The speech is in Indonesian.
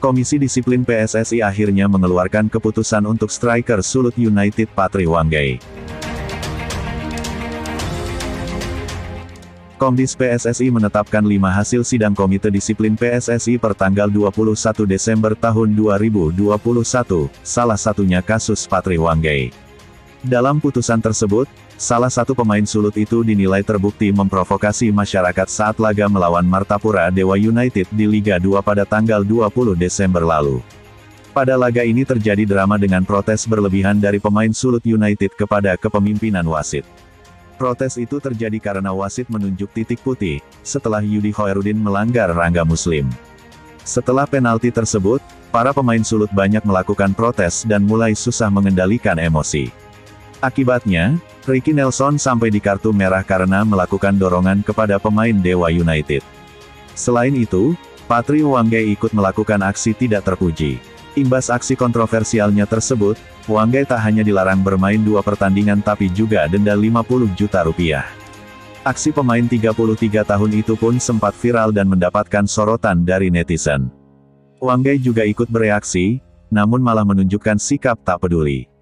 Komisi Disiplin PSSI akhirnya mengeluarkan keputusan untuk striker Sulut United Patri Wanggai. Komdis PSSI menetapkan 5 hasil sidang Komite Disiplin PSSI per tanggal 21 Desember tahun 2021, salah satunya kasus Patri Wanggai. Dalam putusan tersebut, salah satu pemain Sulut itu dinilai terbukti memprovokasi masyarakat saat laga melawan Martapura Dewa United di Liga 2 pada tanggal 20 Desember lalu. Pada laga ini terjadi drama dengan protes berlebihan dari pemain Sulut United kepada kepemimpinan wasit. Protes itu terjadi karena wasit menunjuk titik putih, setelah Yudi Khoerudin melanggar Rangga Muslim. Setelah penalti tersebut, para pemain Sulut banyak melakukan protes dan mulai susah mengendalikan emosi. Akibatnya, Ricky Nelson sampai di kartu merah karena melakukan dorongan kepada pemain Dewa United. Selain itu, Patri Wanggai ikut melakukan aksi tidak terpuji. Imbas aksi kontroversialnya tersebut, Wanggai tak hanya dilarang bermain 2 pertandingan tapi juga denda 50 juta rupiah. Aksi pemain 33 tahun itu pun sempat viral dan mendapatkan sorotan dari netizen. Wanggai juga ikut bereaksi, namun malah menunjukkan sikap tak peduli.